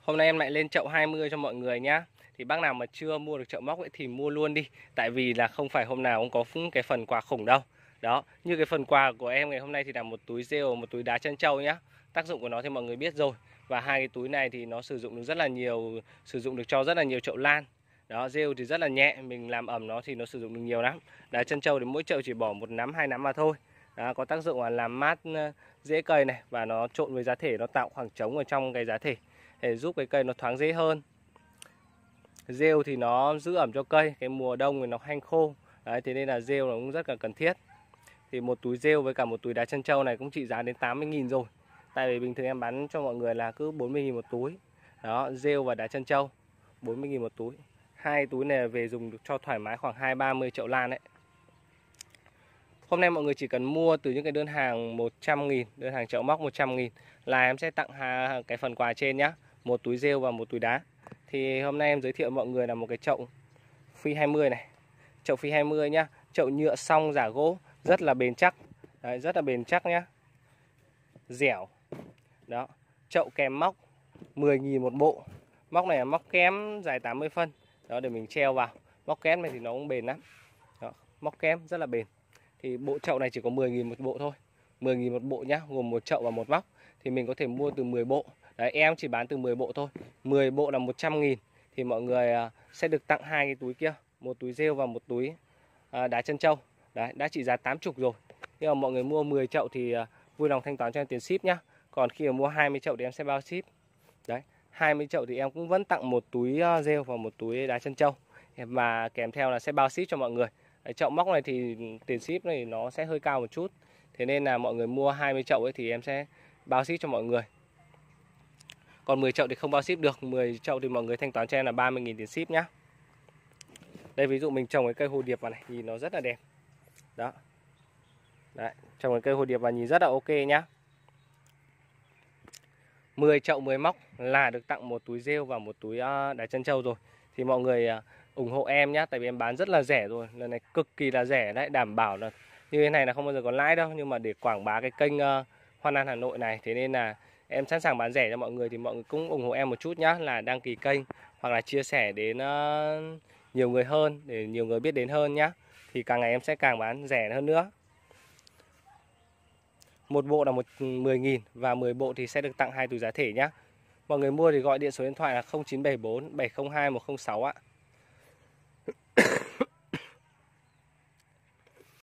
Hôm nay em lại lên chậu 20 cho mọi người nhá. Thì bác nào mà chưa mua được chậu móc ấy thì mua luôn đi. Tại vì là không phải hôm nào cũng có cái phần quà khủng đâu. Đó, như cái phần quà của em ngày hôm nay thì là một túi rêu, một túi đá chân trâu nhá. Tác dụng của nó thì mọi người biết rồi. Và hai cái túi này thì nó sử dụng được rất là nhiều, sử dụng được cho rất là nhiều chậu lan. Đó, rêu thì rất là nhẹ, mình làm ẩm nó thì nó sử dụng được nhiều lắm. Đá chân trâu thì mỗi chậu chỉ bỏ 1 nắm 2 nắm mà thôi. Đó, có tác dụng là làm mát rễ cây này, và nó trộn với giá thể, nó tạo khoảng trống ở trong cái giá thể để giúp cái cây nó thoáng rễ hơn. Rêu thì nó giữ ẩm cho cây, cái mùa đông thì nó hanh khô. Đấy, thế nên là rêu nó cũng rất là cần thiết. Thì một túi rêu với cả một túi đá chân trâu này cũng trị giá đến 80.000 rồi. Tại vì bình thường em bán cho mọi người là cứ 40.000 một túi. Đó, rêu và đá chân trâu 40.000 một túi. Hai túi này về dùng được cho thoải mái khoảng 20-30 chậu lan đấy. Hôm nay mọi người chỉ cần mua từ những cái đơn hàng 100.000, đơn hàng chậu móc 100.000 là em sẽ tặng cái phần quà trên nhá. Một túi rêu và một túi đá. Thì hôm nay em giới thiệu mọi người là một cái chậu Phi 20 này. Chậu Phi 20 nhá. Chậu nhựa song giả gỗ, rất là bền chắc. Đấy, rất là bền chắc nhá. Dẻo. Đó. Chậu kèm móc 10.000 một bộ. Móc này là móc kém dài 80 phân. Đó, để mình treo vào. Móc kém này thì nó cũng bền lắm. Đó, móc kém rất là bền. Thì bộ chậu này chỉ có 10.000 một bộ thôi. 10.000 một bộ nhá, gồm một chậu và một móc. Thì mình có thể mua từ 10 bộ. Đấy, em chỉ bán từ 10 bộ thôi. 10 bộ là 100.000. Thì mọi người sẽ được tặng hai cái túi kia, một túi rêu và một túi đá chân trâu. Đấy, đã trị giá 80 rồi. Nhưng mà mọi người mua 10 chậu thì vui lòng thanh toán cho em tiền ship nhá. Còn khi mà mua 20 chậu thì em sẽ bao ship. Đấy, 20 chậu thì em cũng vẫn tặng một túi rêu và một túi đá chân trâu. Và kèm theo là sẽ bao ship cho mọi người. Đấy, chậu móc này thì tiền ship này nó sẽ hơi cao một chút. Thế nên là mọi người mua 20 chậu ấy thì em sẽ bao ship cho mọi người. Còn 10 chậu thì không bao ship được. 10 chậu thì mọi người thanh toán cho em là 30.000 tiền ship nhá. Đây, ví dụ mình trồng cái cây hồ điệp vào này, nhìn nó rất là đẹp. Đó. Đấy, trồng cái cây hồ điệp vào nhìn rất là ok nhá. 10 chậu 10 móc là được tặng một túi rêu và một túi đá chân trâu rồi. Thì mọi người ủng hộ em nhá, tại vì em bán rất là rẻ rồi. Lần này cực kỳ là rẻ đấy, đảm bảo là như thế này là không bao giờ có lãi đâu. Nhưng mà để quảng bá cái kênh Hoan Lan Hà Nội này, thế nên là em sẵn sàng bán rẻ cho mọi người. Thì mọi người cũng ủng hộ em một chút nhá, là đăng ký kênh hoặc là chia sẻ đến nhiều người hơn, để nhiều người biết đến hơn nhá. Thì càng ngày em sẽ càng bán rẻ hơn nữa. Một bộ là 10.000 và 10 bộ thì sẽ được tặng hai túi giá thể nhá. Mọi người mua thì gọi điện số điện thoại là 0974 702 106 ạ.